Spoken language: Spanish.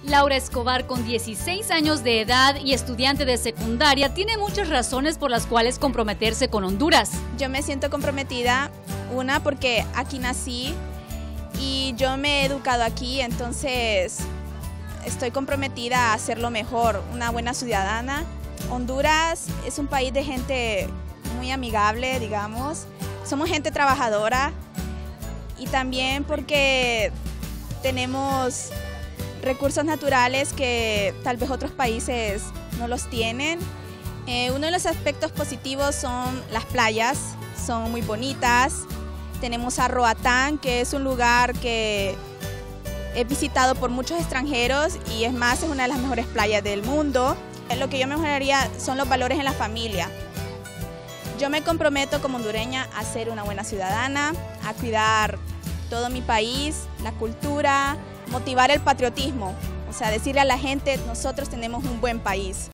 Laura Escobar, con 16 años de edad y estudiante de secundaria, tiene muchas razones por las cuales comprometerse con Honduras. Yo me siento comprometida, una, porque aquí nací y yo me he educado aquí, entonces estoy comprometida a hacerlo mejor, una buena ciudadana. Honduras es un país de gente muy amigable, digamos. Somos gente trabajadora y también porque tenemos recursos naturales que tal vez otros países no los tienen. Uno de los aspectos positivos son las playas, son muy bonitas. Tenemos a Roatán, que es un lugar que he visitado por muchos extranjeros y es más, es una de las mejores playas del mundo. Lo que yo mejoraría son los valores en la familia. Yo me comprometo como hondureña a ser una buena ciudadana, a cuidar todo mi país, la cultura, motivar el patriotismo, o sea, decirle a la gente, nosotros tenemos un buen país.